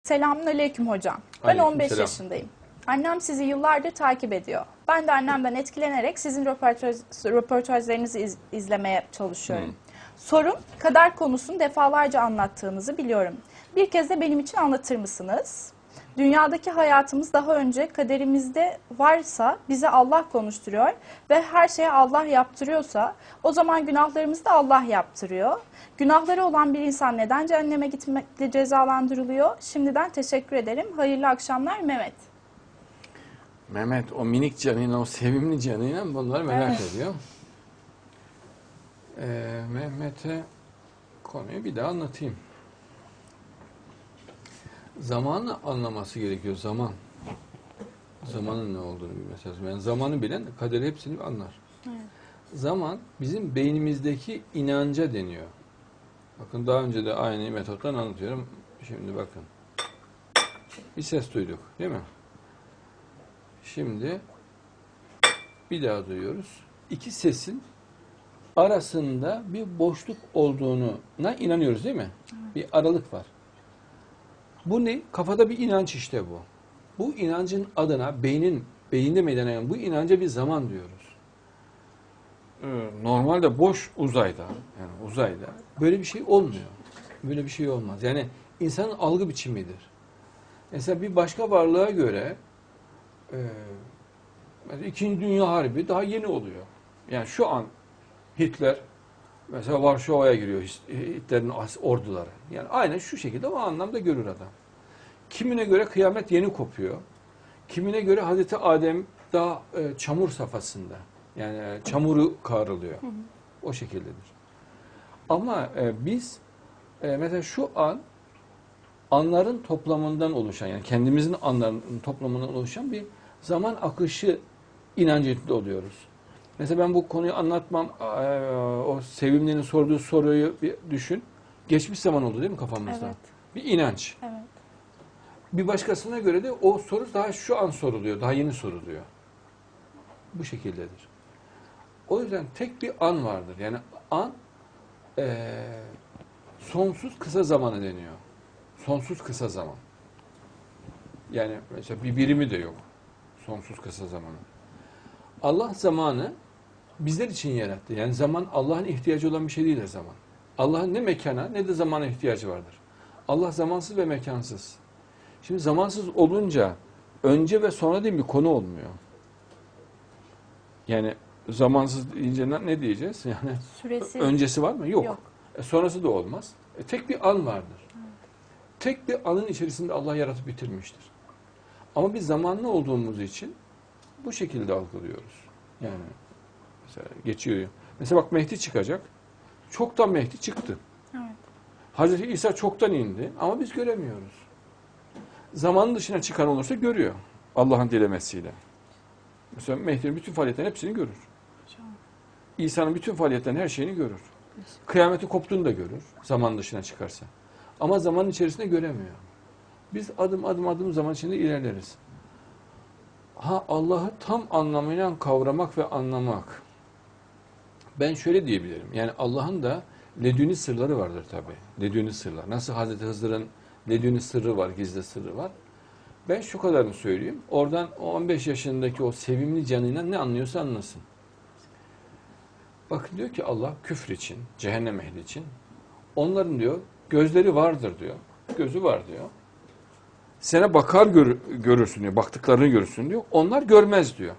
Selamünaleyküm hocam. Ben 15 Aleykümselam. yaşındayım. Annem sizi yıllardır takip ediyor. Ben de annemden etkilenerek sizin röportajlarınızı izlemeye çalışıyorum. Sorum, kader konusunu defalarca anlattığınızı biliyorum. Bir kez de benim için anlatır mısınız? Dünyadaki hayatımız daha önce kaderimizde varsa bize Allah konuşturuyor ve her şeye Allah yaptırıyorsa o zaman günahlarımızı da Allah yaptırıyor. Günahları olan bir insan neden cehenneme gitmekle cezalandırılıyor? Şimdiden teşekkür ederim. Hayırlı akşamlar Mehmet. Mehmet o minik canıyla, o sevimli canıyla bunları merak ediyor. Mehmet'e konuyu bir daha anlatayım. Zamanı anlaması gerekiyor, zaman. Zamanın ne olduğunu bilmesi. Yani zamanı bilen kaderi hepsini anlar. Evet. Zaman bizim beynimizdeki inanca deniyor. Bakın daha önce de aynı metottan anlatıyorum. Şimdi bakın. Bir ses duyduk, değil mi? Şimdi bir daha duyuyoruz. İki sesin arasında bir boşluk olduğuna inanıyoruz, değil mi? Evet. Bir aralık var. Bu ne? Kafada bir inanç işte bu. Bu inancın adına beyinde meydana gelen bu inanca bir zaman diyoruz. Normalde boş uzayda, yani uzayda böyle bir şey olmuyor. Böyle bir şey olmaz. Yani insanın algı biçimidir. Mesela bir başka varlığa göre İkinci Dünya Harbi daha yeni oluyor. Yani şu an Hitler mesela Varşova'ya giriyor, Hitler'in orduları. Yani aynen şu şekilde o anlamda görür adam. Kimine göre kıyamet yeni kopuyor. Kimine göre Hazreti Adem daha çamur safhasında. Yani çamuru kavruluyor. O şekildedir. Ama biz mesela şu an anların toplamından oluşan, yani kendimizin anlarının toplamından oluşan bir zaman akışı inancında oluyoruz. Mesela ben bu konuyu anlatmam, o sevimlinin sorduğu soruyu bir düşün. Geçmiş zaman oldu değil mi kafamızda? Evet. Bir inanç. Evet. Bir başkasına göre de o soru daha şu an soruluyor, daha yeni soruluyor. Bu şekildedir. O yüzden tek bir an vardır. Yani an sonsuz kısa zamanı deniyor. Sonsuz kısa zaman. Yani mesela bir birimi de yok. Sonsuz kısa zamanı. Allah zamanı bizler için yarattı. Yani zaman Allah'ın ihtiyacı olan bir şey değildir zaman. Allah'ın ne mekana ne de zamana ihtiyacı vardır. Allah zamansız ve mekansız. Şimdi zamansız olunca önce ve sonra diye bir konu olmuyor. Yani zamansız deyince ne diyeceğiz? Yani Süresi öncesi var mı? Yok. yok. Sonrası da olmaz. Tek bir an vardır. Tek bir anın içerisinde Allah yaratıp bitirmiştir. Ama biz zamanlı olduğumuz için bu şekilde algılıyoruz. Yani mesela geçiyor. Mesela bak Mehdi çıkacak. Çoktan Mehdi çıktı. Evet. Hazreti İsa çoktan indi ama biz göremiyoruz. Zamanın dışına çıkan olursa görüyor. Allah'ın dilemesiyle. Mesela Mehdi'nin bütün faaliyetlerin hepsini görür. İsa'nın bütün faaliyetlerin her şeyini görür. Kıyameti koptuğunu da görür. Zaman dışına çıkarsa. Ama zaman içerisinde göremiyor. Biz adım zaman içinde ilerleriz. Allah'ı tam anlamıyla kavramak ve anlamak. Ben şöyle diyebilirim. Yani Allah'ın da leduni sırları vardır tabii. Leduni sırlar. Nasıl Hazreti Hızır'ın leduni sırrı var, gizli sırrı var. Ben şu kadarını söyleyeyim. Oradan o 15 yaşındaki o sevimli canıyla ne anlıyorsa anlasın. Bakın diyor ki Allah küfür için, cehennem ehli için onların diyor gözleri vardır diyor. Gözü var diyor. Sana bakar görürsün diyor. Baktıklarını görürsün diyor. Onlar görmez diyor.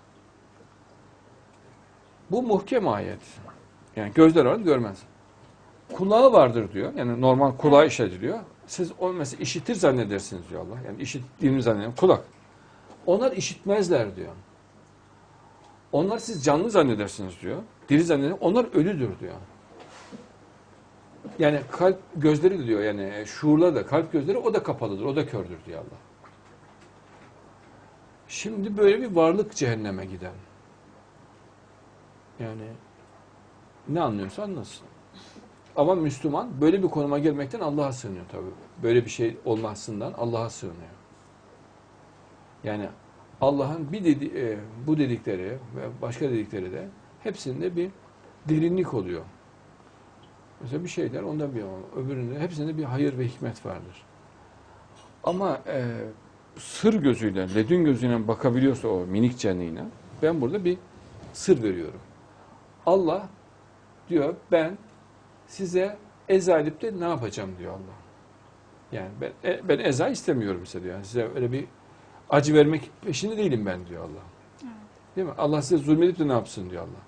Bu muhkem ayet. Yani gözler var görmez. Kulağı vardır diyor. Yani normal kulağı işitiliyor. Siz o mesela işitir zannedersiniz diyor Allah. Yani işittiğini zannediyorum. Kulak. Onlar işitmezler diyor. Onlar siz canlı zannedersiniz diyor. Diri zannediyor. Onlar ölüdür diyor. Yani kalp gözleri diyor yani şuurla da kalp gözleri o da kapalıdır. O da kördür diyor Allah. Şimdi böyle bir varlık cehenneme giden. Yani ne anlıyorsa anlasın. Ama Müslüman böyle bir konuma gelmekten Allah'a sığınıyor tabii. Böyle bir şey olmasından Allah'a sığınıyor. Yani Allah'ın bu dedikleri ve başka dedikleri de hepsinde bir derinlik oluyor. Mesela bir şey der, onda bir öbüründe hepsinde bir hayır ve hikmet vardır. Ama sır gözüyle, ledün gözüyle bakabiliyorsa o minik canlıyla, ben burada bir sır veriyorum. Allah diyor, ben size eza edip de ne yapacağım diyor Allah. Yani ben eza istemiyorum size diyor. Yani size öyle bir acı vermek peşinde değilim ben diyor Allah. Evet. Değil mi? Allah size zulmedip de ne yapsın diyor Allah.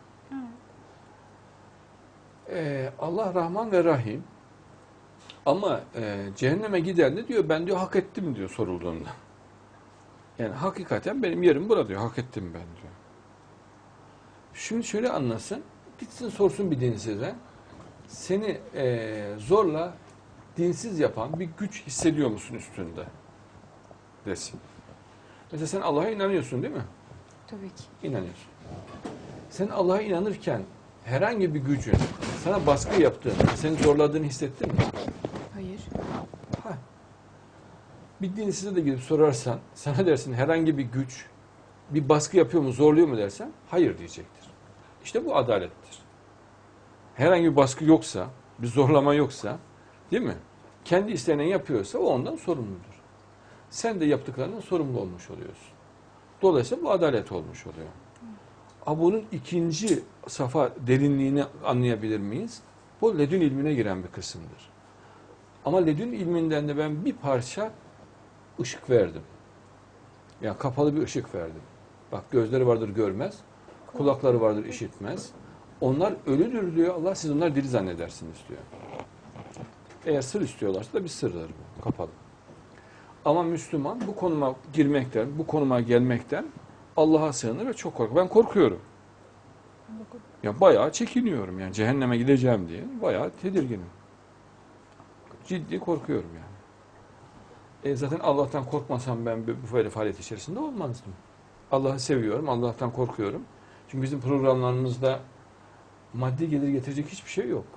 Evet. Allah Rahman ve Rahim. Ama cehenneme giden de diyor, ben diyor hak ettim diyor sorulduğunda. Yani hakikaten benim yerim burada diyor, hak ettim ben diyor. Şimdi şöyle anlasın, gitsin sorsun bir dinsize, seni zorla dinsiz yapan bir güç hissediyor musun üstünde desin. Mesela sen Allah'a inanıyorsun değil mi? Tabii ki. İnanıyorsun. Sen Allah'a inanırken herhangi bir gücün sana baskı yaptığını, seni zorladığını hissettin mi? Hayır. Ha. Bir dinsize de gidip sorarsan, sana dersin herhangi bir güç bir baskı yapıyor mu, zorluyor mu dersen, hayır diyecektir. İşte bu adalettir. Herhangi bir baskı yoksa, bir zorlama yoksa, değil mi? Kendi isteğinden yapıyorsa o ondan sorumludur. Sen de yaptıklarından sorumlu olmuş oluyorsun. Dolayısıyla bu adalet olmuş oluyor. Ama bunun ikinci safa derinliğini anlayabilir miyiz? Bu ledün ilmine giren bir kısımdır. Ama ledün ilminden de ben bir parça ışık verdim. Yani kapalı bir ışık verdim. Bak gözleri vardır görmez, kulakları vardır işitmez. Onlar ölüdür diyor Allah, siz onları diri zannedersiniz diyor. Eğer sır istiyorlarsa da bir sırdır bu, kapalı. Ama Müslüman bu konuma girmekten, bu konuma gelmekten Allah'a sığınır ve çok korkuyor. Ben korkuyorum. Ya bayağı çekiniyorum yani cehenneme gideceğim diye. Bayağı tedirginim. Ciddi korkuyorum yani. Zaten Allah'tan korkmasam ben böyle faaliyet içerisinde olmazdım. Allah'ı seviyorum, Allah'tan korkuyorum. Çünkü bizim programlarımızda maddi gelir getirecek hiçbir şey yok.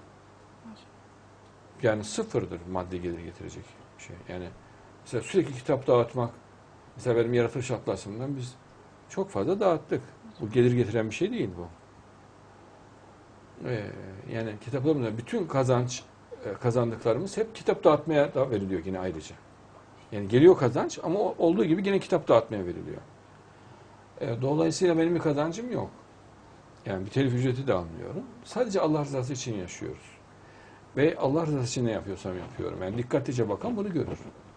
Yani sıfırdır maddi gelir getirecek şey. Yani mesela sürekli kitap dağıtmak, mesela benim yaratılış atlasımdan biz çok fazla dağıttık. Bu gelir getiren bir şey değil bu. Yani kitaplarımızda bütün kazandıklarımız hep kitap dağıtmaya da veriliyor yine ayrıca. Yani geliyor kazanç ama olduğu gibi yine kitap dağıtmaya veriliyor. Dolayısıyla benim bir kazancım yok. Yani bir telif ücreti de almıyorum. Sadece Allah rızası için yaşıyoruz. Ve Allah rızası için ne yapıyorsam yapıyorum. Yani dikkatlice bakan bunu görür.